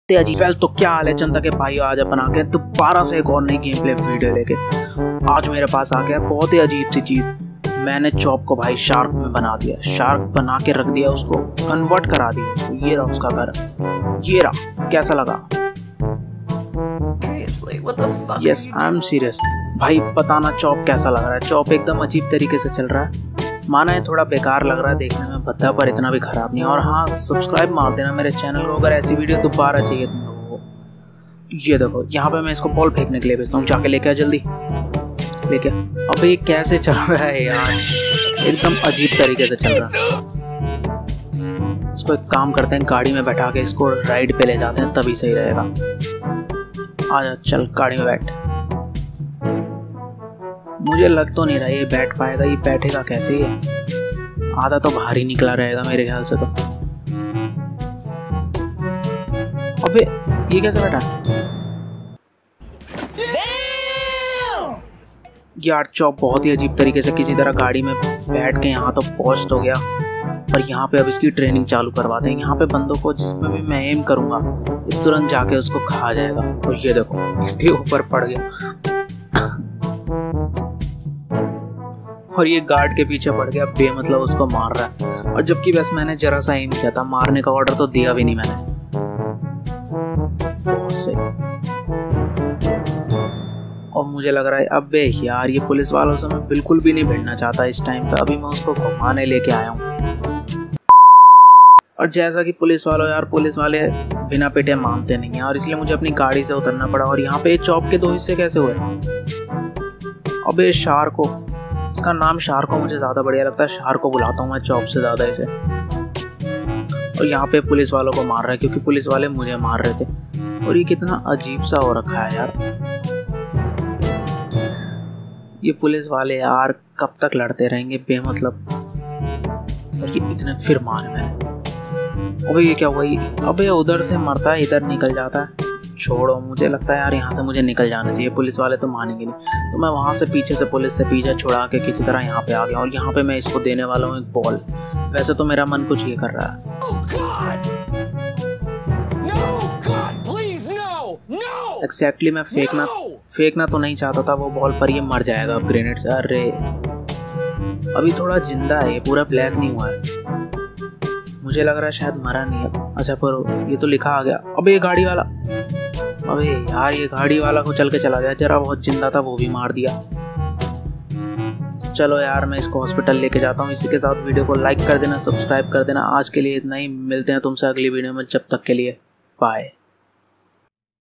ते अजीब फैल। तो क्या हाल है जनता के भाई, आज अपन आ गए दोबारा से एक और नई गेम प्ले वीडियो लेके। आज मेरे पास आ गया बहुत ही अजीब सी चीज़। मैंने चॉप को भाई शार्क में बना दिया, शार्क बना के रख दिया, उसको कन्वर्ट करा दिया। तो ये रहा उसका घर, ये रहा। कैसा लगा? यस आई एम सीरियस भाई, बताना चॉप कैसा लग रहा है। चॉप एकदम अजीब तरीके से चल रहा है। माना है थोड़ा बेकार लग रहा है देखने में भद्दा, पर इतना भी खराब नहीं। और हाँ, सब्सक्राइब मार देना मेरे चैनल को अगर ऐसी वीडियो दोबारा चाहिए तुम लोगों को। ये देखो यहाँ पे मैं इसको बॉल फेंकने के लिए भेजता हूँ, जाके लेके आ जल्दी लेके। अब ये कैसे चल रहा है यार, एकदम अजीब तरीके से चल रहा है। इसको एक काम करते हैं, गाड़ी में बैठा के इसको राइड पे ले जाते हैं, तभी सही रहेगा। आजा चल गाड़ी में बैठ। मुझे लग तो नहीं रहा ये बैठ पाएगा। ये बैठेगा कैसे? ये आधा तो बाहर ही निकला रहेगा मेरे ख्याल से तो। अबे ये कैसे बैठा यार? चॉप बहुत ही अजीब तरीके से किसी तरह गाड़ी में बैठ के यहाँ तो पहुंच तो गया, पर यहाँ पे अब इसकी ट्रेनिंग चालू करवाते हैं। यहाँ पे बंदों को जिसमें भी मैं एम करूंगा ये तुरंत जाके उसको खा जाएगा। और ये देखो इसके ऊपर पड़ गया और ये गार्ड के पीछे पड़ गया, बेमतलब उसको मार रहा है। और जबकि बस मैंने जरा सा एम किया था, मारने का ऑर्डर तो दिया भी नहीं मैंने। बहुत सही। और मुझे लग रहा है अबे यार, ये पुलिस वालों से मैं बिल्कुल भी नहीं भिड़ना चाहता इस टाइम पे। अभी मैं उसको घुमाने लेके आया हूँ। और जैसा कि पुलिस वालों यार, पुलिस वाले बिना पिटे मानते नहीं है, और इसलिए मुझे अपनी गाड़ी से उतरना पड़ा। और यहाँ पे चॉप के दो हिस्से कैसे हुए? अबे शार्को, इसका नाम शार्को मुझे ज़्यादा बढ़िया लगता है। शार्को बुलाता हूँ मैं चॉप से ज़्यादा इसे। और यहाँ पे पुलिस वालों को मार रहा है क्योंकि पुलिस वाले मुझे मार रहे थे। और ये कितना अजीब सा हो रखा है यार, ये पुलिस वाले यार कब तक लड़ते रहेंगे बेमतलब। और ये इतने फिर मारे मैंने। अबे ये क्या हुआ? अबे उधर से मरता है इधर निकल जाता है। छोड़ो, मुझे लगता है यार यहाँ से मुझे निकल जाना चाहिए, पुलिस वाले तो मानेंगे नहीं। तो मैं वहाँ से पीछे से पुलिस से पीछे छुड़ा के किसी तरह यहाँ पे आ गया। और यहाँ पे मैं इसको देने वाला हूँ एक बॉल। वैसे तो मेरा मन कुछ ये कर रहा है। एक्जैक्टली मैं फेंकना तो नहीं चाहता था वो बॉल, पर ये मर जाएगा अब ग्रेनेड से। अरे अभी थोड़ा जिंदा है, ये पूरा ब्लैक नहीं हुआ है। मुझे लग रहा है शायद मरा नहीं है। अच्छा पर ये तो लिखा आ गया। अबे ये गाड़ी वाला, अबे यार ये गाड़ी वाला को चल के चला गया। जरा बहुत जिंदा था वो भी मार दिया। चलो यार मैं इसको हॉस्पिटल लेके जाता हूँ। इसी के साथ वीडियो को लाइक कर देना, सब्सक्राइब कर देना। आज के लिए इतना ही, मिलते हैं तुमसे अगली वीडियो में। जब तक के लिए बाय।